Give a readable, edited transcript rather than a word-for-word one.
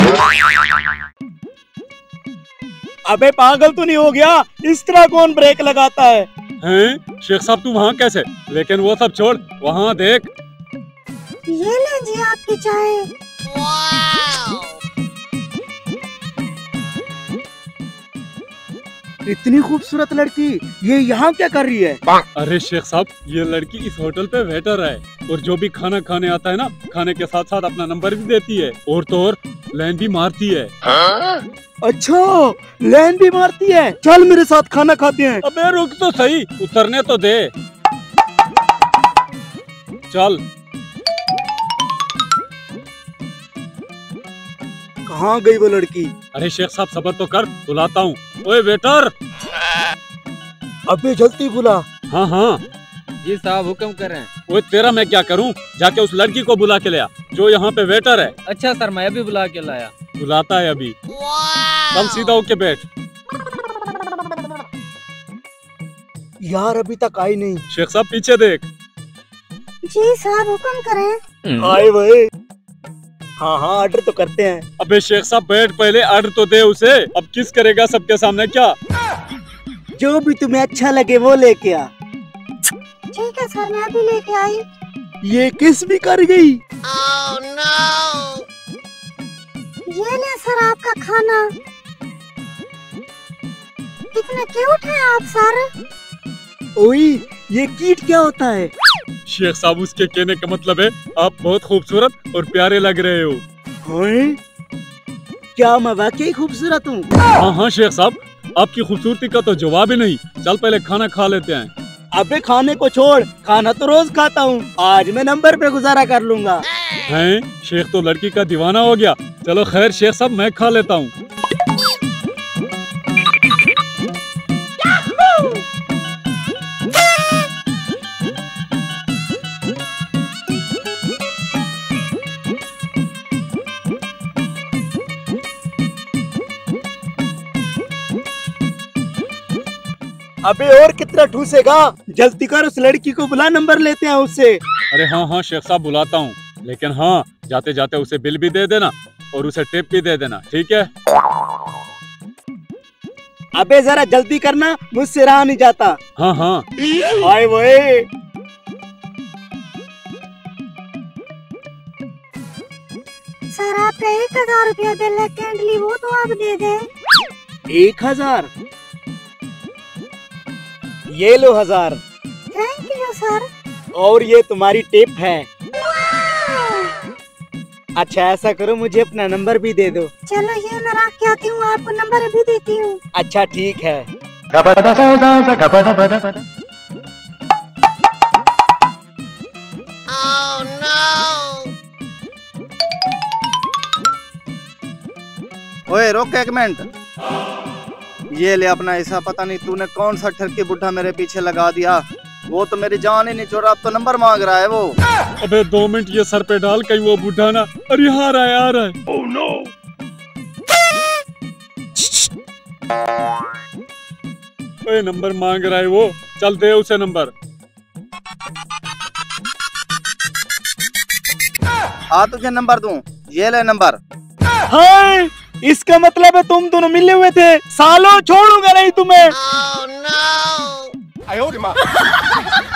अबे पागल तो नहीं हो गया? इस तरह कौन ब्रेक लगाता है? हैं? शेख साहब तू वहाँ कैसे? लेकिन वो सब छोड़, वहाँ देख। ये ले जी आपकी चाय। इतनी खूबसूरत लड़की ये यहाँ क्या कर रही है? अरे शेख साहब, ये लड़की इस होटल पे वेटर है और जो भी खाना खाने आता है ना, खाने के साथ साथ अपना नंबर भी देती है और तो और लाइन भी मारती है। अच्छा, लाइन भी मारती है। चल मेरे साथ खाना खाते हैं। अबे रुक तो सही, उतरने तो दे। चल। कहाँ गई वो लड़की? अरे शेख साहब सबर तो कर, बुलाता हूँ। ओए वेटर। अबे जल्दी बुला। हाँ हाँ जी साहब हुक्म करें। ओए तेरा मैं क्या करूँ, जाके उस लड़की को बुला के ले आ जो यहाँ पे वेटर है। अच्छा सर, मैं अभी बुला के लाया। बुलाता है अभी। चल सीधा होके बैठ। यार अभी तक आई नहीं। शेख साहब पीछे देख। जी साहब हुक्म करें। आए भाई। हाँ हाँ ऑर्डर तो करते हैं। अबे शेख साहब बैठ, पहले ऑर्डर तो दे उसे। अब किस करेगा सबके सामने क्या? जो भी तुम्हें अच्छा लगे वो लेके आ। ठीक है सर, मैं अभी लेके आई। ये किस भी कर गई। Oh, no! ये ले सर आपका खाना। कितने क्यूट हैं आप सर। ओई, ये कीट क्या होता है? शेख साहब उसके कहने का मतलब है आप बहुत खूबसूरत और प्यारे लग रहे हो। हैं? क्या मैं वाकई खूबसूरत हूँ? हाँ हाँ शेख साहब, आपकी खूबसूरती का तो जवाब ही नहीं। चल पहले खाना खा लेते हैं। अबे खाने को छोड़, खाना तो रोज खाता हूँ। आज मैं नंबर पे गुजारा कर लूंगा। हैं? शेख तो लड़की का दीवाना हो गया। चलो खैर शेख साहब, मैं खा लेता हूँ। अबे और कितना ठूसेगा? जल्दी कर, उस लड़की को बुला, नंबर लेते हैं उससे। अरे हाँ हाँ शेख साहब बुलाता हूँ, लेकिन हाँ जाते जाते उसे बिल भी दे देना और उसे टिप भी दे देना, ठीक है? अबे जरा जल्दी करना, मुझसे रहा नहीं जाता। हाँ हाँ। आए वही। सर आपका 1000 रुपया बिल है, कैंडली वो तो आप दे दे। 1000? ये लो 1000। Thank you sir. और ये तुम्हारी टिप है। अच्छा ऐसा करो, मुझे अपना नंबर भी दे दो। चलो ये मैं रख के आती हूँ, आपको नंबर भी देती हूँ। अच्छा ठीक है। Oh, no! ओए रोक एक मिनट। ये ले अपना हिस्सा। पता नहीं तूने कौन सा ठरकी बुढ़ा मेरे पीछे लगा दिया। वो तो मेरी जान ही नहीं छोड़ रहा, अब तो नंबर मांग रहा है वो। अबे 2 मिनट ये सर पे डाल, कहीं वो बुढ़ा ना। अरे यहाँ आ रहा है। Oh no. ओए नंबर मांग रहा है वो, चल दे उसे नंबर। आ तुझे नंबर दूं, ये ले नंबर। हाँ, इसका मतलब है तुम दोनों मिले हुए थे। सालों छोड़ूंगा नहीं तुम्हें। Oh, no!